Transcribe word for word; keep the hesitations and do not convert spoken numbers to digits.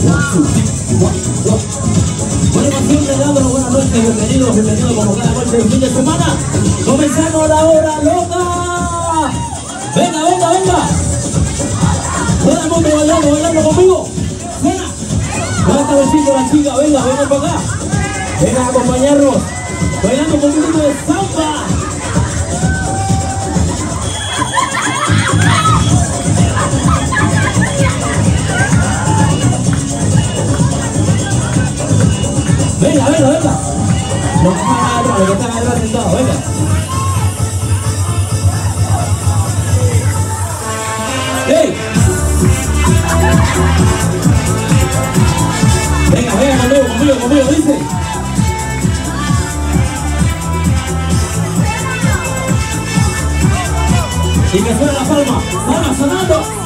Bueno, siempre dando buenas noches, bienvenidos, bienvenidos como cada noche del fin de semana. Comenzamos la hora loca. Venga, venga, venga. Todo el mundo bailando, bailando conmigo. Suena. ¿Dónde está el chico, la chica? Venga, venga para acá. Venga a acompañarnos. Bailando con un poquito de samba. Venga, venga, venga. Los que están atrás, los que están atrás sentados, venga. ¡Ey! Venga, venga, conmigo, conmigo, conmigo, dice. Y que suene la palma. Palma sonando.